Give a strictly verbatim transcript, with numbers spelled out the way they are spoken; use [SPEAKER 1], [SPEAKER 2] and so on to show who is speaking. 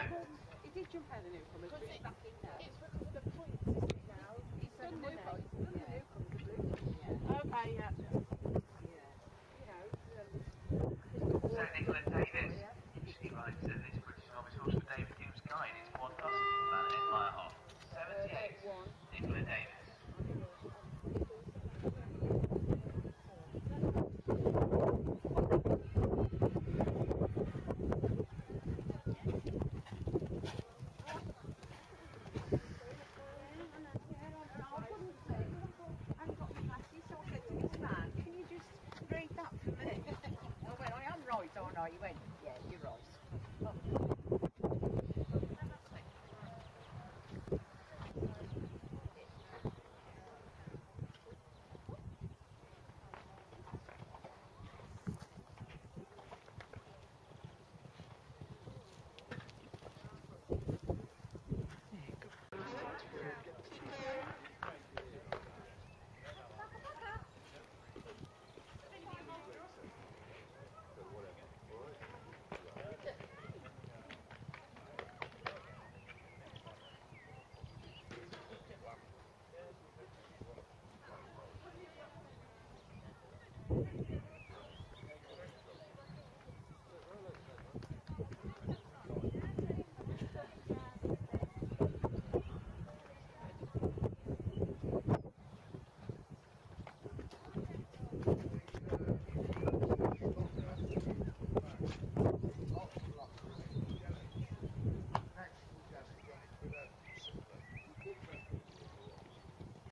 [SPEAKER 1] Davis.
[SPEAKER 2] He did jump out of the newcomers, but he's back in now.
[SPEAKER 1] It's because of the points, isn't it, now?
[SPEAKER 2] He's done
[SPEAKER 1] money.
[SPEAKER 2] newcomers, he's done the
[SPEAKER 1] Yeah.
[SPEAKER 2] newcomers, the blue ones.
[SPEAKER 1] Yeah. Okay, yeah.
[SPEAKER 2] Yeah. You know, um,
[SPEAKER 3] So Nicola Davis, she rides uh, this British novice horse for David Hume's Guide. It's one thousand about an Empire Hop. seventy-eight, Nicola Davis.
[SPEAKER 2] Right, aren't I? He went, yeah, you're right. Oh.